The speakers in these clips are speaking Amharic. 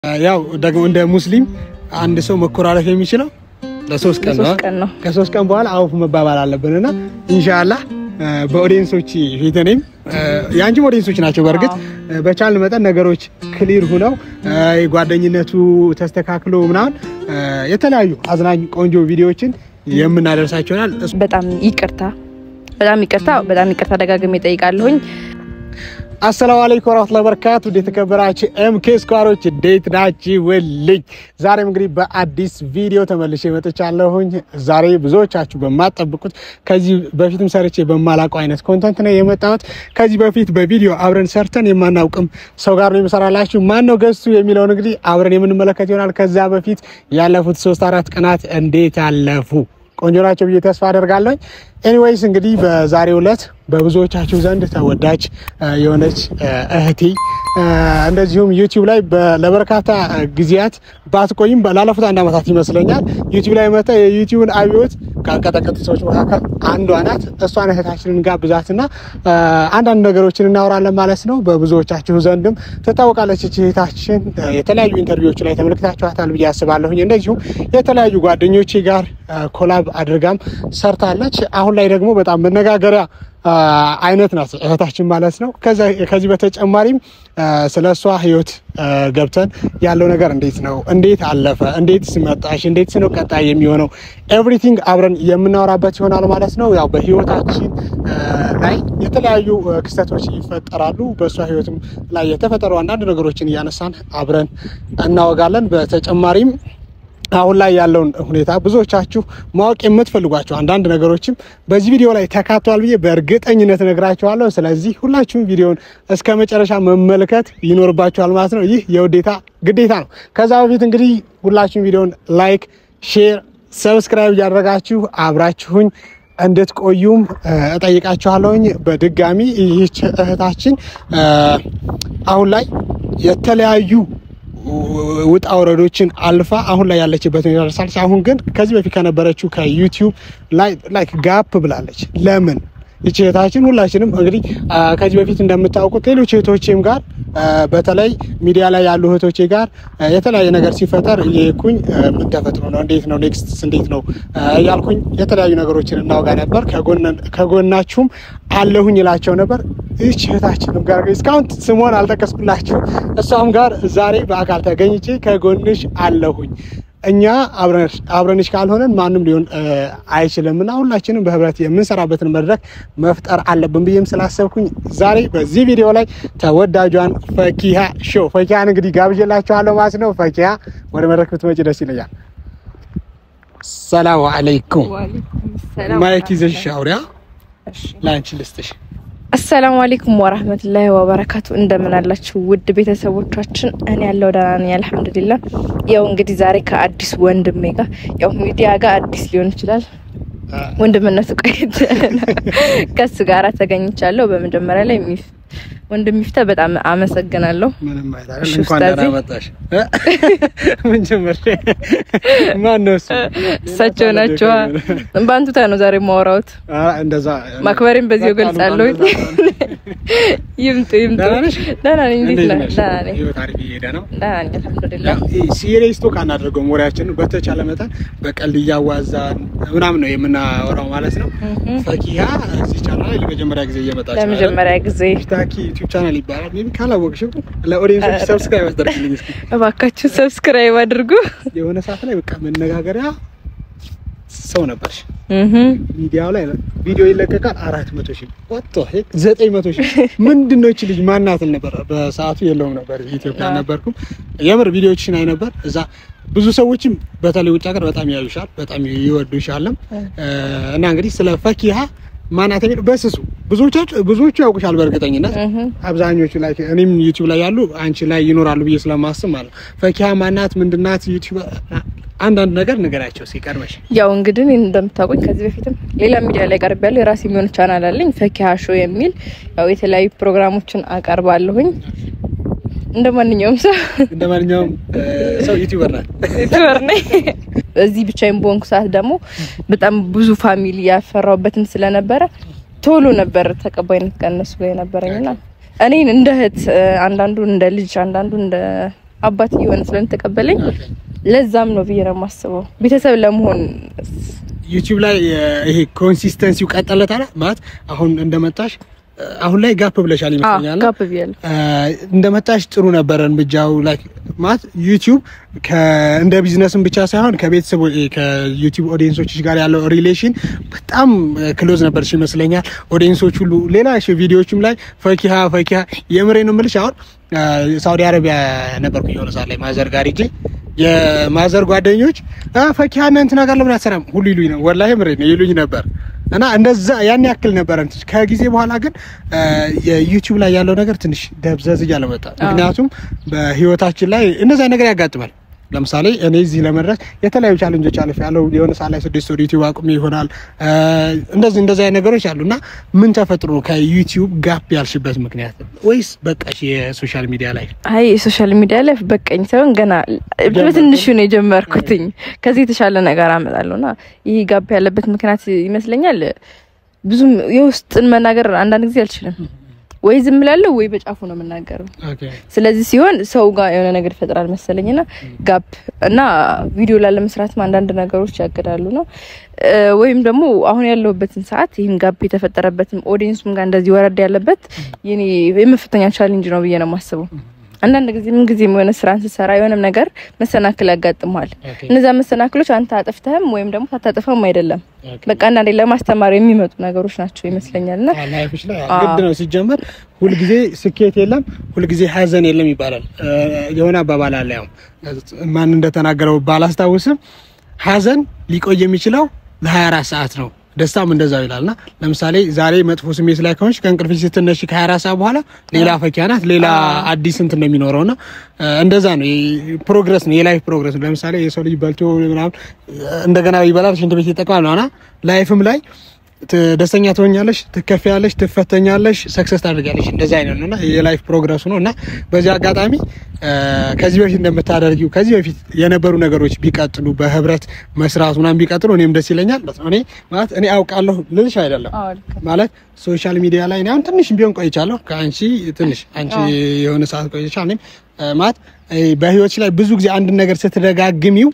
ያው ደግሞ እንደ ሙስሊም አንድ ሰው መኮራረፍ የሚችለው ለሶስት ቀን ነው ከሶስት ቀን በኋላ አውፍ መባባል አለብንና ኢንሻአላህ በኦዲየንሶች ፊተኔም ያንቺ ኦዲየንሶች ናቸው በርግጥ በቻል መጠን ነገሮች ክሊር ሆነው ጓደኝነቱ ተስተካክሎ ምናምን የተለያዩ አዝናኝ ቆንጆ ቪዲዮዎችን የምናደርሳቸውናል በጣም ይቅርታ ደጋግሜ ጠይቃለሁኝ السلام عليكم ورحمة الله وبركاته ودي تكبراتي MK سكواروች እንዴት ናችሁ ወልኝ ዛሬም እንግዲህ በአዲስ ቪዲዮ ተመልሼ መጥቻለሁኝ ዛሬ ብዙዎቻችሁ በማጠብቁት ከዚህ በፊትም ሰርቼ በማላውቀው አይነት ኮንተንት ነው የመጣሁት ከዚህ በፊት በቪዲዮ አብረን ሰርተን የማናውቅም ሰው ጋር ነው የምሰራላችሁ ማን ነው ገስቱ የሚለው እንግዲህ አብረን የምንመለከት ይሆናል ከዛ በፊት ያለፉት 3-4 ቀናት እንዴት አለፉ ቆንጆናቸው ብዬ ተስፋ አደርጋለሁ ኤኒዌይስ እንግዲህ በዛሬው ዕለት በብዙዎቻችሁ ዘንድ ተወዳጅ የሆነች እህቴ እንደዚሁም ዩቲዩብ ላይ ለበርካታ ጊዜያት ባትቆይም ላለፉት አንድ አመታት ይመስለኛል ዩቲዩብ ላይ መጣ የዩቲዩብን አብዮት ካቀጠቀጡ ሰዎች መካከል አንዷ ናት እሷን እህታችንን ጋብዛትና አንዳንድ ነገሮችን እናወራለን ማለት ነው በብዙዎቻችሁ ዘንድም ተታወቃለች እህታችን የተለያዩ ኢንተርቪውዎች ላይ ተመልክታችኋታል ብዬ አስባለሁ እንደዚሁም የተለያዩ ጓደኞቼ ጋር ኮላብ አድርጋም ሰርታለች አሁን ላይ ደግሞ በጣም መነጋገሪያ አይነት ናት እህታችን ማለት ነው ከዚህ በተጨማሪም ስለሷ ህይወት ገብተን ያለው ነገር እንዴት ነው እንዴት አለፈ እንዴት ስመጣሽ እንዴት ነው ቀጣይ የሚሆነው ኤቭሪቲንግ አብረን የምናወራበት ይሆናል ማለት ነው ያው በህይወታችን ላይ የተለያዩ ክስተቶች ይፈጠራሉ በሷ ህይወትም ላይ የተፈጠሩ አንዳንድ ነገሮችን ያነሳን አብረን እናወጋለን በተጨማሪም አሁን ላይ ያለው ሁኔታ ብዙዎቻችሁ ማወቅ የምትፈልጓቸው አንዳንድ ነገሮችም በዚህ ቪዲዮ ላይ ተካቷል ብዬ በእርግጠኝነት ነግራችኋለሁ ስለዚህ ሁላችሁም ቪዲዮውን እስከ መጨረሻ መመልከት ይኖርባችኋል ማለት ነው ይህ የውዴታ ግዴታ ነው ከዛ በፊት እንግዲህ ሁላችሁም ቪዲዮውን ላይክ ሼር ሰብስክራይብ ያደረጋችሁ አብራችሁኝ እንድትቆዩም እጠይቃችኋለሁኝ በድጋሚ ይህች እህታችን አሁን ላይ የተለያዩ ውጣ ወረዶችን አልፋ አሁን ላይ ያለችበት ነው ያርሳልሽ አሁን ግን ከዚህ በፊት ከነበረችው ከዩቲዩብ ላይ ላይክ ጋፕ ብላለች ለምን እቺታችን ሁላችንም እንግዲህ ከዚህ በፊት እንደምታውቁት ሌሎች እህቶቼም ጋር በተለይ ሚዲያ ላይ ያሉ እህቶቼ ጋር የተለያየ ነገር ሲፈጠር እየኩኝ ምን ተፈጥሮ ነው እንዴት ነው ኔክስት እንዴት ነው ያልኩኝ የተለያዩ ነገሮችን እናወጋ ነበር ከጎናችሁም አለሁኝ ይላቸው ነበር እቺታችንም ጋር እስካሁን ስሞን አልተከስኩላችሁ እሷም ጋር ዛሬ በአካል ተገኝቼ ከጎንሽ አለሁኝ እኛ አብረንሽ ካልሆነን ማንንም ሊሆን አይችልምና ሁላችንም በህብረት የምንሰራበትን መድረክ መፍጠር አለብን ብዬም ስላሰብኩኝ ዛሬ በዚህ ቪዲዮ ላይ ተወዳጇን ፈኪሃ ሾው ፈኪሃን እንግዲህ ጋብዤላችኋለሁ ማለት ነው ፈኪሃ ወደ መድረክ ብትመጪ ደስ ይለኛል ሰላም አለይኩም ማይክ ይዘሽ አውሪያ እሺ ላንቺ ልስጥሽ السلام عليكم ورحمة الله وبركاته እንደምን አላችሁ ውድ ቤተሰቦቻችን እኔ ያለው ደህና ነኝ አልহামዱሊላህ ያው እንግዲህ ዛሬ ከአዲስ ወንድሜ ጋር ያው ሚዲያ ጋር አዲስ ሊሆን ይችላል ወንድምነቱ ቀይት ከሱ ጋር ተገኝቻለሁ በመጀመሪያ ላይ ወንድም ይፍታ በጣም አመሰግናለሁ ምንም አይደለም እንኳን ደህና መጣሽ ምን ጀመረ ማን ነው ሰቸው ናቸው ባንቱታ ነው ዛሬ ማውራውት እንደዛ ማክበሪን በዚሁ ገልጻለሁ ይምጡ ደህና ነኝ እንዴት ነህ ደህና ነኝ ታሪክ ይሄዳ ነው ደህና ነኝ አልহামዱሊላህ ሲሪየስ ቶክ አናደርገው ሞሪያችን በተቻለ መጠን በቀል ያዋዛን ምናምን ነው የምናወራው ማለት ነው ፈኪሃ እዚህ ቻናል ለመጀመሪያ ጊዜ እየመጣች ነው ለመጀመሪያ ጊዜ ታኪ ዩቲዩብ ቻናል ይባላል ሜቢ ካላወቅሽው ለኦዲየንሶች ሰብስክራይብ አድርጉልኝ እስኪ እባካችሁ ሰብስክራይብ አድርጉ የሆነ ሰዓት ላይ በቃ መነጋገሪያ ሰው ነበርሽ ሚዲያው ላይ ቪዲዮ ይለቀቃል 400,000 ወጥቶ 900,000 ምንድነው እቺ ልጅ ማናት ነበር በሰዓቱ የለውም ነበር ኢትዮጵያ ነበርኩም የምር ቪዲዮዎችን አይ ነበር እዛ ብዙ ሰዎችም በተለይ ውጭ ሀገር በጣም ያዩሻል በጣም ይወዱሻልም እና እንግዲህ ስለ ፈኪሃ ማናት ነው በስሱ ብዙዎቹ ያውቁሻል በእርግጠኝነት አብዛኞቹ ላይ እኔም ዩቲዩብ ላይ ያሉ አንቺ ላይ ይኖራሉ ብዬ ስለማስብ ማለት ፈኪሃ ማናት ምንድናት ዩቲዩብ አንዳንድ ነገር ነገራቸው ሲቀርበሽ ያው እንግዲህ እንደምታውቁኝ ከዚህ በፊትም ሌላ ሚዲያ ላይ ቀርቤያለሁ የራሴ የሚሆን ቻናል አለኝ ፈኪሃ ሾው የሚል ያው የተለያዩ ፕሮግራሞችን አቀርባለሁኝ እንደማንኛውም ሰው ዩቲዩበር ነኝ እዚህ ብቻዬን ቦንኩ ሰዓት ደግሞ በጣም ብዙ ፋሚሊ ያፈራውበትም ስለነበረ ቶሎ ነበር ተቀባይነት ቀነሱ የነበረኝና እኔን እንደ እህት አንዳንዱ እንደ ልጅ አንዳንዱ እንደ አባት ይሆን ስለተቀበለኝ ለዛም ነው ብዬ ነው የማስበው ቤተሰብ ለመሆን ዩቲዩብ ላይ ይሄ ኮንሲስተንሲው ቀጠለታል ማለት አሁን እንደመጣሽ አሁን ላይ ጋፕ ብለሻል ይመስለኛል ጋፕ ቢያል እንደመጣሽ ጥሩ ነበር እንብጃው ላይክ ማለት ዩቲዩብ እንደ ቢዝነስም ብቻ ሳይሆን ከቤተሰብ ከዩቲዩብ ኦዲየንሶችሽ ጋር ያለው ሪሌሽን በጣም ክሎዝ ነበር ይመስለኛል ኦዲየንሶች ሁሉ ሌላ ቪዲዮዎችም ላይ ፈኪሃ የምሬ ነው የምልሽ አሁን ሳውዲ አረቢያ ነበርኩ የሆነ ሰዓት ላይ ማዘር ጋር ሂጄ የማዘር ጓደኞች ፈኪሃ እንትን ነገር ለምን አሰራም ሁሉ ይሉኝ ነው ወላሂ ምሬ ነው ይሉኝ ነበር እና እንደዛ ያን ያክል ነበር እንት ከጊዜ በኋላ ግን የዩቲዩብ ላይ ያለው ነገር ትንሽ ደብዘዝ እያለ መጣ ምክንያቱም በህይወታችን ላይ እንደዛ ነገር ያጋጥማል ለምሳሌ እኔ እዚህ ለመድረስ የተለያዩ ቻሌንጆች አለፍ ያለው የሆነ ሰዓት ላይ 6 ወር ዩቲዩብ አቁሜ ይሆናል እንደዚህ አይነት ነገሮች አሉና ምን ተፈጥሮ ከዩቲዩብ ጋፕ ያልሽበት ምክንያት ወይስ በቃሽ የሶሻል ሚዲያ ላይ አይ ሶሻል ሚዲያ ላይ በቃኝ ሳይሆን ገና በትንሹ ነው የጀመርኩትኝ ከዚህ የተሻለ ነገር አመጣለሁና ይሄ ጋፕ ያለበት ምክንያት ይመስለኛል ብዙም የውስጥን መናገር አንዳንድ ጊዜ አልችልም ወይ ዝም ብላለሁ ወይ በጫፉ ነው የምናገረው ስለዚህ ሲሆን ሰው ጋር የሆነ ነገር ይፈጥራል መሰለኝና ጋፕ እና ቪዲዮ ለመስራት አንዳንድ ነገሮች ያገዳሉ ነው ወይም ደግሞ አሁን ያለውበትን ሰዓት ይሄን ጋፕ የተፈጠረበትም ኦዲየንስም ጋር እንደዚህ ወረድ ያለበት የኔ የመፈተኛ ቻሌንጅ ነው ብዬ ነው የማስበው አንዳንድ ጊዜ ምን ጊዜ የሆነ ስራን ሲሰራ የሆነ ነገር መሰናክል ያጋጥማል እነዛ መሰናክሎች አንተ አጥፍተህም ወይም ደግሞ ታጣጥፈም አይደለም በቃ አንዳንዴ ለማስተማር የሚመጡ ነገሮች ናቸው ይመስለኛልና ላይፍሽ ላይ ግድ ነው ሲጀመር ሁሉ ጊዜ ስኬት የለም ሁሉ ጊዜ ሀዘን የለም ይባላል የሆነ አባባል አለ ያው ማን እንደተናገረው ባላስታውስም ሀዘን ሊቆይ የሚችለው ለ24 ሰዓት ነው ደስታም እንደዛው ይላልና ለምሳሌ ዛሬ መጥፎ ስሜት ላይ ከሆንሽ ከእንቅልፍሽ ስትነሺ ከ24 ሰዓት በኋላ ሌላ ፈኪያናት ሌላ አዲስ እንት ነው የሚኖረውና እንደዛ ነው ፕሮግረስ ነው የላይፍ ፕሮግረስ ነው ለምሳሌ የሰው ልጅ በልቶ ምናምን እንደገና ይበላል ሽንት ቤት ይጠቀማል ነውና ላይፍም ላይ ደስተኛ ትሆኛለሽ ትከፈያለሽ ትፈተኛለሽ ሰክሰስ ታደርጋለሽ እንደዛ አይነት ነውና የላይፍ ፕሮግረስ ነውና በዚህ አጋጣሚ ከዚህ በፊት እንደምታደርጊው ከዚህ በፊት የነበሩ ነገሮች ቢቀጥሉ በህብረት መስራቱና ቢቀጥሉ እኔም ደስ ይለኛል እኔ ማለት እኔ አውቃለሁ ልልሽ አይደለም ማለት ሶሻል ሚዲያ ላይ ነው ትንሽ ቢሆን ቆይቻለሁ ከአንቺ ትንሽ አንቺ የሆነ ሰዓት ቆይቻለሁ ማለት በህይወትሽ ላይ ብዙ ጊዜ አንድ ነገር ስትደጋግሚው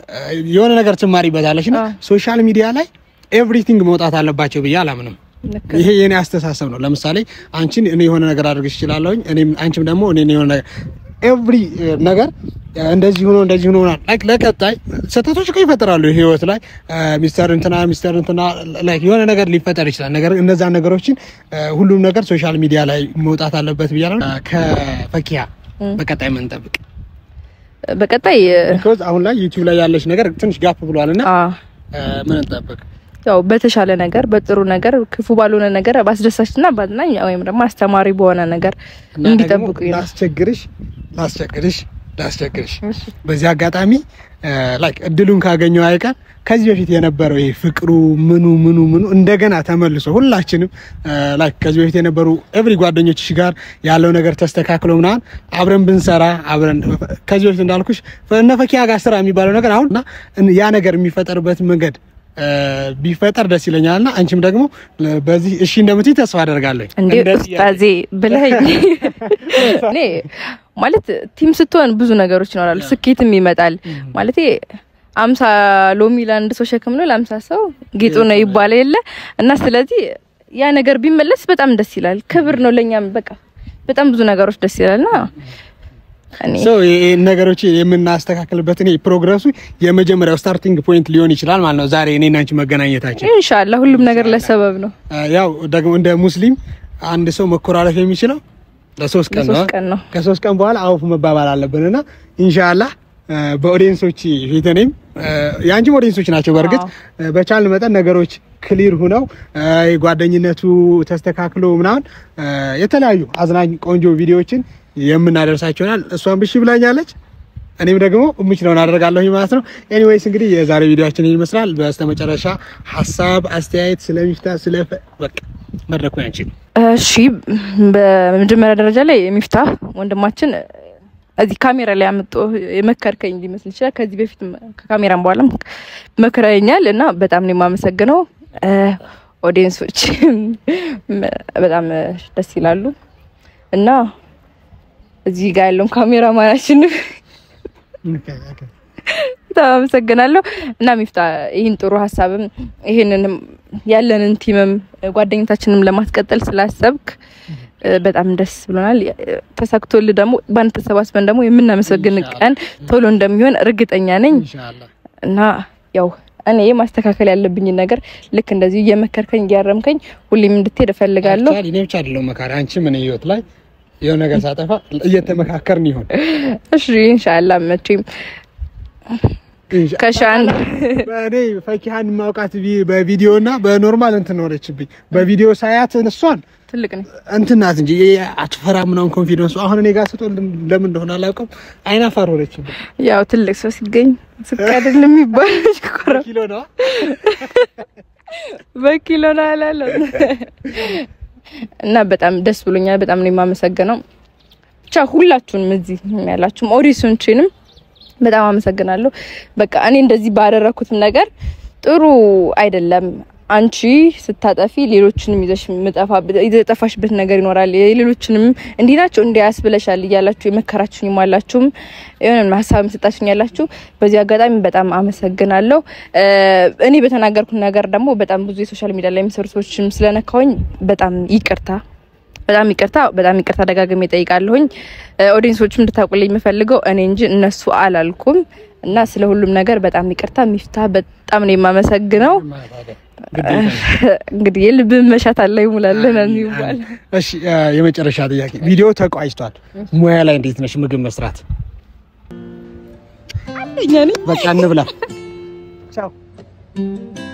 የሆነ ነገር ትማሪበታለሽና ሶሻል ሚዲያ ላይ ኤቭሪቲንግ መውጣት አለባቸው ብዬ አላምንም ይሄ የኔ አስተሳሰብ ነው ለምሳሌ አንቺን እኔ የሆነ ነገር አድርግሽ ይችላልኝ እኔም አንቺም ደግሞ እኔ የሆነ ነገር ኤቭሪ ነገር እንደዚህ ሆኖ ላይክ ለቀጣይ ሰተቶች ይፈጠራሉ ህይወት ላይ ሚስተር እንትና ላይክ የሆነ ነገር ሊፈጠር ይችላል ነገር እነዛ ነገሮችን ሁሉም ነገር ሶሻል ሚዲያ ላይ መውጣት አለበት ብዬ አላምንም ከፈኪያ በቀጣይ ምን እንጠብቅ በቀጣይ because አሁን ላይ ዩቲዩብ ላይ ያለሽ ነገር ትንሽ ጋፕ ብሏልና ምን እንጠብቅ ያው በተሻለ ነገር በጥሩ ነገር ክፉ ባልሆነ ነገር ባስደሳችና ባዝናኝ ወይም ደግሞ አስተማሪ በሆነ ነገር እንዲጠብቁ ላስቸግርሽ በዚህ አጋጣሚ ላይክ እድሉን ካገኘው አይቀር ከዚህ በፊት የነበረው ይሄ ፍቅሩ ምኑ እንደገና ተመልሶ ሁላችንም ላይክ ከዚህ በፊት የነበሩ ኤቭሪ ጓደኞችሽ ጋር ያለው ነገር ተስተካክሎ ምናምን አብረን ብንሰራ አብረን ከዚህ በፊት እንዳልኩሽ ፈኪያ ጋር ስራ የሚባለው ነገር አሁንና ያ ነገር የሚፈጠርበት መንገድ ቢፈጠር ደስ ይለኛልና አንቺም ደግሞ በዚህ እሺ እንደምትይ ተስፋ አደርጋለሁ እንደዚህ ታዚ ብለኝ እኔ ማለት ቲም ስትሆን ብዙ ነገሮች ይኖራሉ ስኬትም ይመጣል ማለት 50 ሎሚ ላንድ ሰው ሸክም ነው ለ50 ሰው ጌጡ ነው ይባላል የለ እና ስለዚህ ያ ነገር ቢመለስ በጣም ደስ ይላል ክብር ነው ለኛም በቃ በጣም ብዙ ነገሮች ደስ ይላልና ነገሮች የምናስተካክልበት እኔ ፕሮግረሱ የመጀመሪያው ስታርቲንግ ፖይንት ሊሆን ይችላል ማለት ነው ዛሬ እኔና አንቺ መገናኘታችን ኢንሻአላህ ሁሉም ነገር ለሰበብ ነው ያው ደግሞ እንደ ሙስሊም አንድ ሰው መኮራረፍ የሚችለው ለ3 ቀን ነው ከ3 ቀን በኋላ አውፍ መባባል አለብንና ኢንሻአላህ በኦዲየንሶች ፊተኔም ያንቺም ኦዲየንሶች ናቸው በርግጥ በቻል መጠን ነገሮች ክሊር ሆነው ጓደኝነቱ ተስተካክሎ ምናምን የተለያዩ አዝናኝ ቆንጆ ቪዲዮዎችን የምናደርሳቸውናል እሷን ብሽ ብላኛለች እኔም ደግሞ ምንችለው እናደርጋለሁ ማለት ነው ኤኒዌይስ እንግዲህ የዛሬ ቪዲዮአችን ይመስላል በስተመጨረሻ ሐሳብ አስተያየት ስለሚፍታ በቃ መድረኩ ያንቺ እሺ በመጀመሪያ ደረጃ ላይ የሚፍታ ወንድማችን እዚህ ካሜራ ላይ አምጥቶ የመከርከኝ ሊመስል ይችላል ከዚህ በፊት ከካሜራም በኋላም መከራኛል እና በጣም ነው የማመሰግነው ኦዲየንሶች በጣም ደስ ይላሉ እና እዚህ ጋር ያለው ካሜራማናችን ተመስገናለሁ እና ሚፍታ ይሄን ጥሩ ሐሳብም ይሄንንም ያለንን ቲምም ጓደኝነታችንንም ለማስቀጠል ስላሰብክ በጣም ደስ ብሎናል ተሳክቶል ደግሞ ባንተ ተሰባስበን ደግሞ የምናመሰግን ቀን ቶሎ እንደሚሆን እርግጠኛ ነኝ ኢንሻአላህ እና ያው እኔ ማስተካከል ያለብኝ ነገር ልክ እንደዚህ እየመከርከኝ ያረምከኝ ሁሌም እንድትሄድ እፈልጋለሁ እኔ ብቻ አይደለም መካራ አንቺ ምን ህይወት ላይ የሆነ ነገር ሳጠፋ እየተመካከርን ይሆን እሺ ኢንሻአላህ መቼም ከሻን በኔ ፈኪሃን ማውቃት በቪዲዮና በኖርማል እንትን ሆነችብኝ በቪዲዮ ሳያት እሷን ትልቅ ነው እንትናት እንጂ አትፈራም ነው ኮንፊደንስ አሁን እኔ ጋር ስትወል ለምን እንደሆነ አላውቅም አይናፋር ሆነችብኝ ያው ትልቅ ሰው ሲገኝ ስቀደልም ይባላል ኪሎ ነው በኪሎ ነው አላለ እና በጣም ደስ ብሎኛል በጣም ነው የማመሰግነው ብቻ ሁላችሁንም እዚህ ያላችሁም ኦዲሽንችንም በጣም አመሰግናለሁ በቃ እኔ እንደዚህ ባደረኩት ነገር ጥሩ አይደለም አንቺ ስታጠፊ ሌሎችንም ይዘሽ የጠፋሽበት ነገር ይኖራል ሌሎችንም እንዲናቸው እንዲያስብለሻል ይያላችሁ የመከራችሁኝ ማላችሁም የሆነ ሐሳብ መስጣችሁኝ ያላችሁ በዚህ አጋጣሚ በጣም አመሰግናለሁ እኔ በተናገርኩት ነገር ደግሞ በጣም ብዙ የሶሻል ሚዲያ ላይ የሚሰሩ ሰዎችም ስለነካውኝ በጣም ይቅርታ ደጋግሜ ጠይቃለሁኝ ኦዲየንሶችም እንድታውቁልኝ የምፈልገው እኔ እንጂ እነሱ አላልኩም እና ስለ ሁሉም ነገር በጣም ይቅርታ ሚፍታ በጣም ነው የማመሰግነው እንግዲህ የልብ መሻት አለ ይሙላልን አንይባል እሺ የመጨረሻ ጥያቄ ቪዲዮ ተቋጭቷል ሙያ ላይ እንዴት ነሽ ምግብ መስራት አንደኛ ነኝ በቃ እንብላ ቻው